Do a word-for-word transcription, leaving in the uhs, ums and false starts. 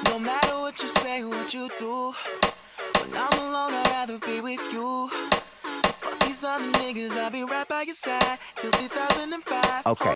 No matter what you say, what you do, when I'm alone, I'd rather be with you. Fuck these other niggas, I'll be right by your side till two thousand five. Okay.